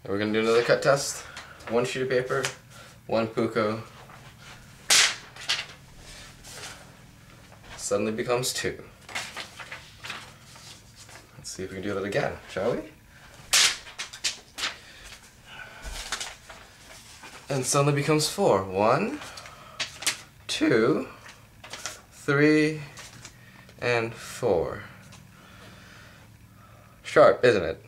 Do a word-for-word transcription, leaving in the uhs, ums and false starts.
And we're going to do another cut test. One sheet of paper, one Puukko. Suddenly becomes two. Let's see if we can do that again, shall we? And suddenly becomes four. One, two, three, and four. Sharp, isn't it?